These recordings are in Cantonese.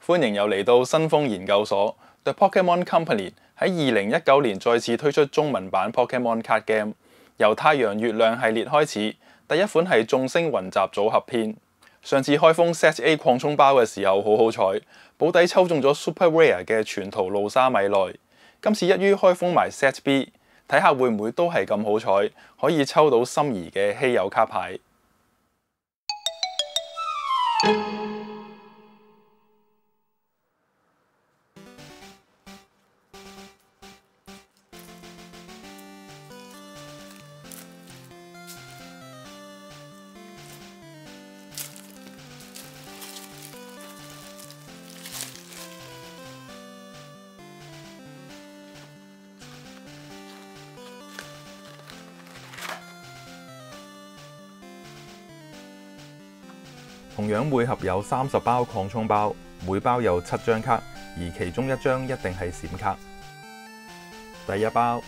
歡迎又嚟到新豐研究所 The Pokemon Company 喺2019年再次推出中文版 Pokemon Card Game， 由太陽月亮系列開始，第一款係眾星雲集組合篇。上次開封 Set A 擴充包嘅時候好好彩，保底抽中咗 Super Rare 嘅全圖露莎米奈。今次一於開封埋 Set B， 睇下會唔會都係咁好彩，可以抽到心儀嘅稀有卡牌。同樣每盒有30包擴充包，每包有7張卡，而其中1張一定係閃卡。第一包，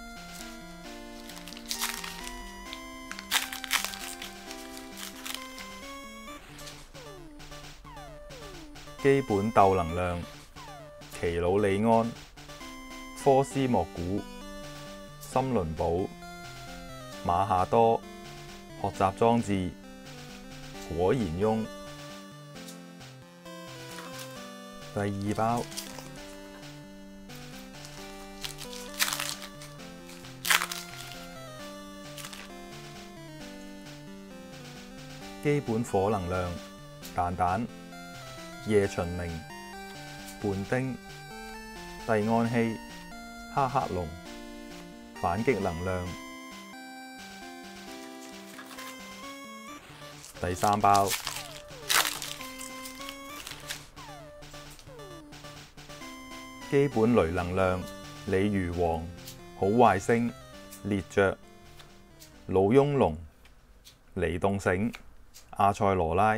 基本鬥能量、奇魯里安、科斯莫古、森倫堡、馬夏多、學習裝置、果然翁。第二包，基本火能量、蛋蛋、夜巡明、胖丁、蒂安希、哈克龍、反擊能量。第三包，基本雷能量、鯉魚王、好壞星、烈爵、老翁龍、離動繩、阿塞羅拉。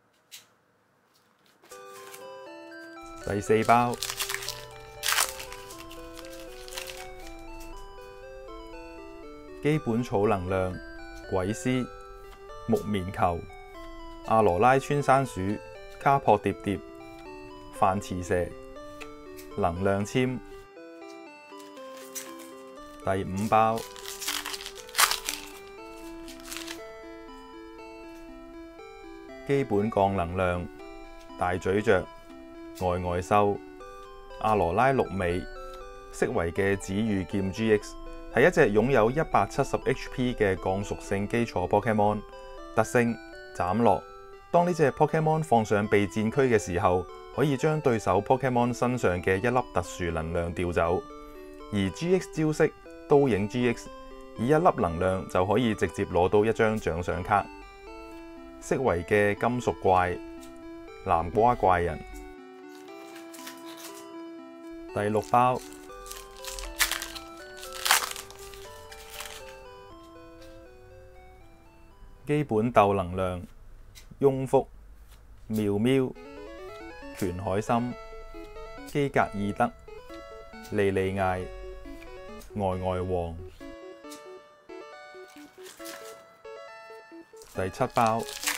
第四包，基本草能量、鬼師、木棉球、阿羅拉穿山鼠、卡破疊疊、飯池蛇、能量籤。第五包，基本降能量、大嘴雀、呆呆獸、阿羅拉綠尾、色違嘅紫御劍 GX 係一隻擁有170 HP 嘅降屬性基礎 Pokemon， 特性斬落。當呢隻 Pokemon 放上備戰區嘅時候，可以將對手 Pokemon 身上嘅一粒特殊能量調走。而 GX 招式刀影 GX 以1粒能量就可以直接攞到1張獎賞卡。色違嘅金屬怪、南瓜怪人。第六包，基本鬥能量、翁福、妙妙、權海森、基格爾德、莉莉艾、呆呆王。第七包，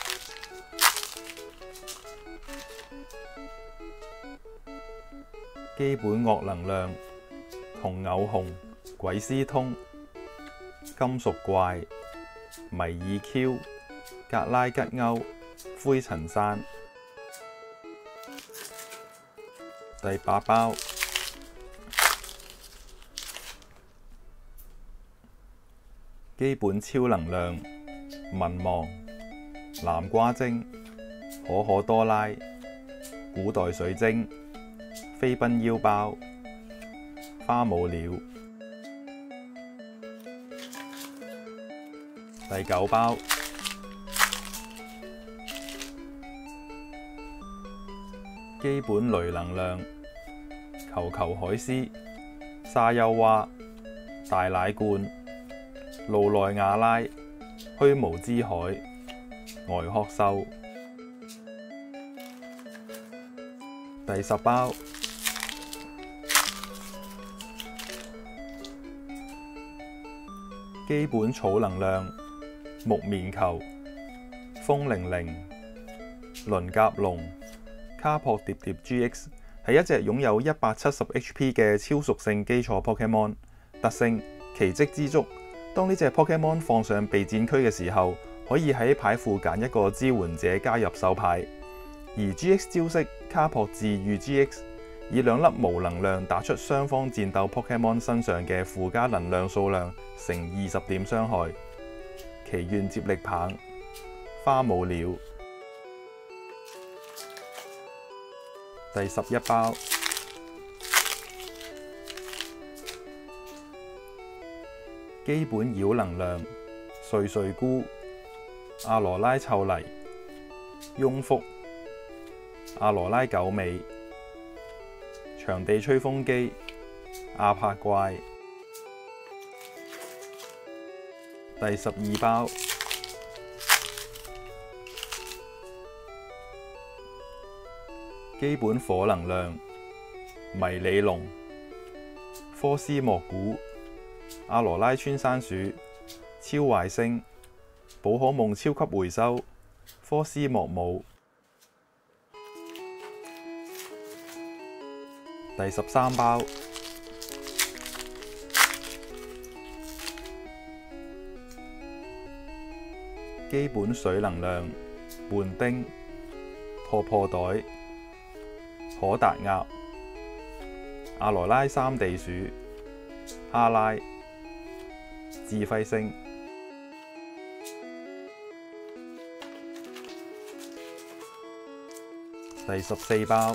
基本惡能量、紅偶熊、鬼斯通、金屬怪、迷爾 Q、格拉吉歐、灰塵山。第八包，基本超能量、民望、南瓜精、可可多拉、古代水晶、飛奔腰包、花舞鳥。第九包，基本雷能量、球球海獅、沙丘蛙、大奶罐、路內亞拉、虛無之海、呆殼獸。第十包，基本草能量、木棉球、風鈴鈴、鱗甲龍、 卡珀疊疊 GX 係一隻擁有170 HP 嘅超屬性基礎 Pokemon。特性：奇蹟之足。當呢隻 Pokemon 放上備戰區嘅時候，可以喺牌庫揀一個支援者加入手牌。而 GX 招式卡珀治癒 GX 以2粒無能量打出雙方戰鬥 Pokemon 身上嘅附加能量數量乘20點傷害。祈願接力棒，花舞鳥。第11包。基本妖能量，瑞瑞菇、阿羅拉臭泥、翁福、阿羅拉九尾、場地吹風機、阿帕怪。第12包。基本火能量，迷你龍、科斯莫古、阿羅拉穿山鼠、超壞星、寶可夢超級回收、科斯莫姆。第13包。基本水能量，絆丁、破破袋、可達鴨、阿羅拉三地鼠、哈拉、智慧星。第14包。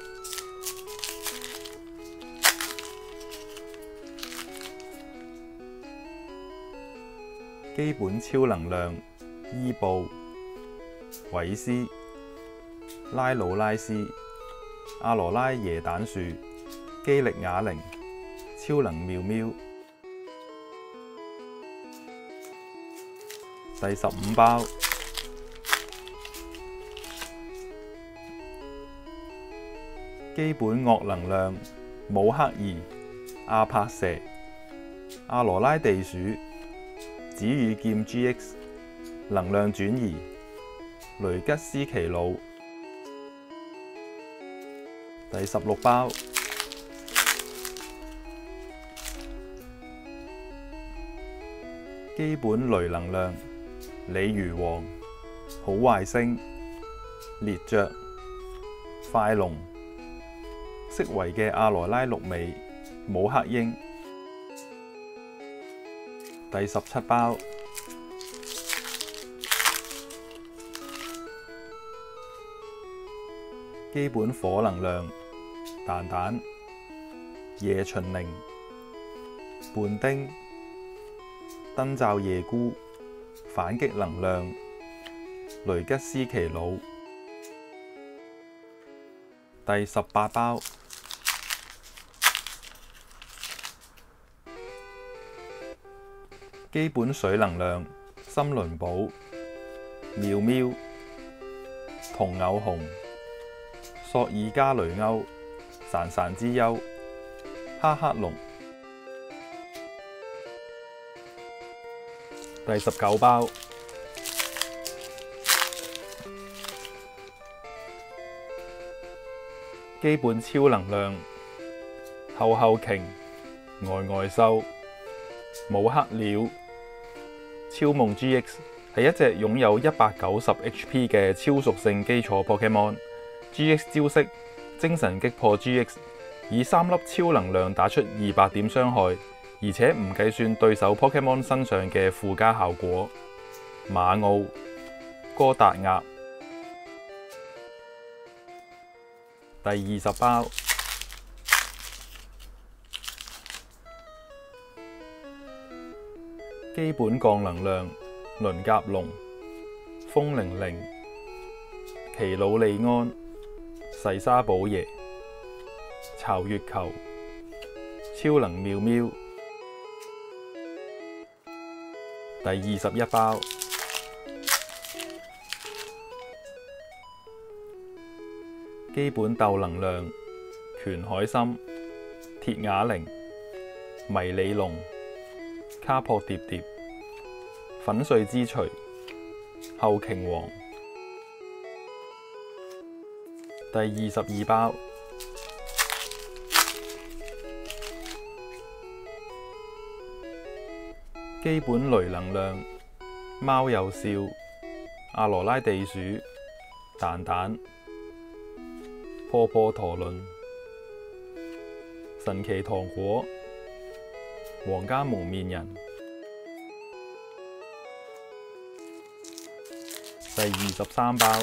基本超能量，伊布、韋斯、拉魯拉斯、阿羅拉椰蛋樹、基力啞鈴、超能妙妙。第15包。基本惡能量，姆克爾、阿帕蛇、阿羅拉地鼠、紫羽劍 GX、能量轉移、雷吉斯奇魯。第16包。基本雷能量，鯉魚王、好壞星、烈雀、快龍、色違嘅阿羅拉綠尾、姆克英。第17包。基本火能量，蛋蛋、夜巡靈、絆丁、燈罩夜菇、反擊能量、雷吉斯奇魯。第18包。基本水能量，森倫寶、妙妙、銅偶熊、索爾加雷歐、潺潺之丘、哈克龍。第19包。基本超能量，後後鯨、呆獸、姆克鳥。超夢 GX 係一隻擁有190 HP 嘅超屬性基礎 Pokemon。GX 招式精神擊破 GX， 以3粒超能量打出200點傷害，而且唔計算對手 Pokemon 身上嘅附加效果。馬奧、哥達鴨。第20包。基本降能量，鱗甲龍、風鈴鈴、奇魯利安、細沙寶爺、巢月球、超能妙妙。第21包。基本鬥能量，拳海參、鐵啞鈴、迷你龍、卡珀疊疊、粉碎之錘、後鯨王。 第22包，基本雷能量，貓又笑，阿羅拉地鼠，蛋蛋，破破陀輪，神奇糖果，皇家蒙面人。第23包，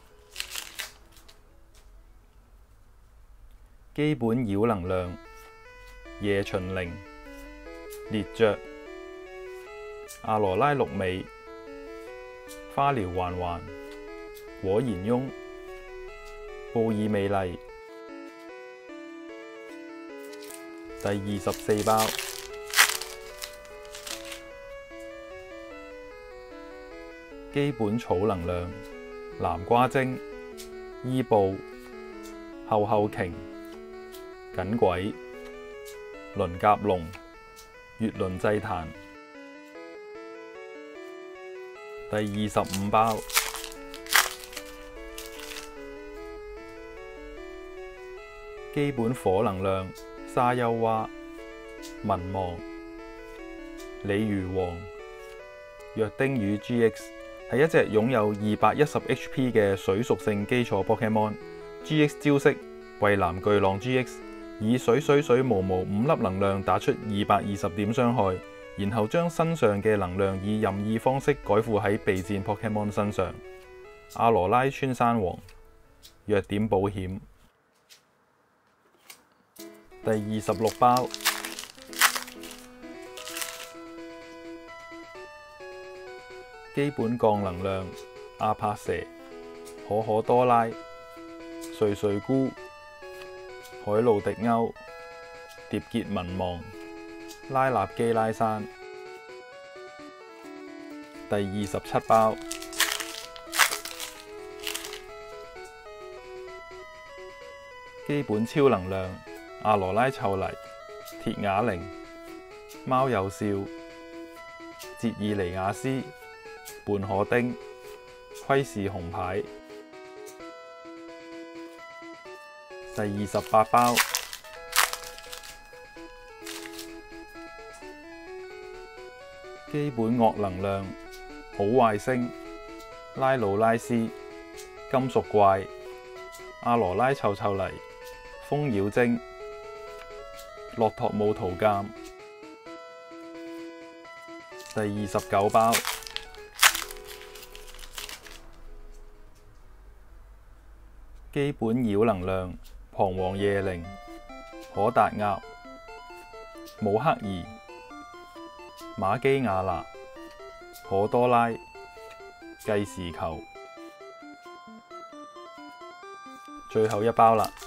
基本妖能量，夜巡靈，烈爵，阿羅拉綠尾，花療環環，果然翁，布爾美麗。第24包，基本草能量，南瓜精，伊布，後後鯨，緊鬼，鱗甲龍，月輪祭壇。第25包，基本火能量，沙丘蛙，民望，鯉魚王，約丁魚 GX 係一隻擁有210 HP 嘅水屬性基礎 Pokemon。GX 招式蔚藍巨浪 GX， 以水水毛5粒能量打出220點傷害，然後將身上嘅能量以任意方式改付喺備戰 Pokemon 身上。阿羅拉穿山王，弱點保險。第26包，基本降能量，阿帕蛇，可可多拉，瑞瑞菇，海路迪歐，疊結民望，拉納基拉山。第27包，基本超能量，阿羅拉臭泥，鐵啞鈴，貓又笑，捷爾尼亞斯，半可丁，窺視紅牌。第28包，基本惡能量，好壞星，拉魯拉斯，金屬怪，阿羅拉臭臭泥，蜂妖精，洛托姆圖鑑。第29包，基本妖能量，彷徨夜靈，可達鴨，姆克兒，馬基亞拿，可多拉，計時球。最後一包啦，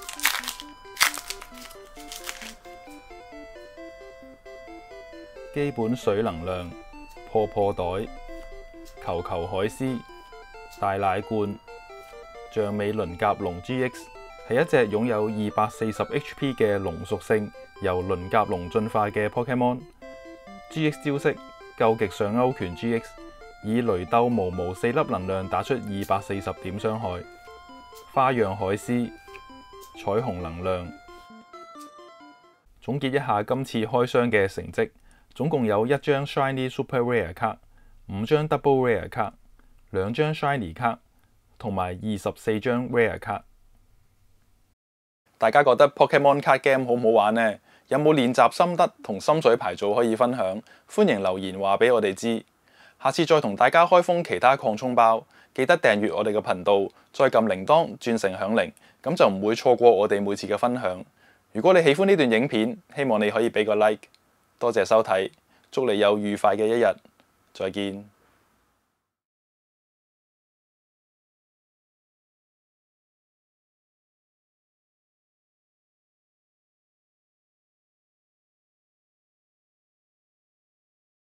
基本水能量，破破袋，球球海獅，大奶罐，象尾鱗甲龍 GX 係一隻擁有240 HP 嘅龍屬性由鱗甲龍進化嘅 Pokemon。GX 招式究極上勾拳 GX， 以雷鬥毛4粒能量打出240點傷害。花樣海獅，彩虹能量。總結一下今次開箱嘅成績，總共有1張 Shiny Super Rare 卡、5張 Double Rare 卡、2張 Shiny 卡同埋24張 Rare 卡。大家覺得 Pokemon Card Game 好唔好玩呢？有冇練習心得同心水牌組可以分享？歡迎留言話俾我哋知。下次再同大家開封其他擴充包，記得訂閱我哋嘅頻道，再撳鈴鐺轉成響鈴，咁就唔會錯過我哋每次嘅分享。如果你喜歡呢段影片，希望你可以俾個 like。多謝收睇，祝你有愉快嘅一日，再見。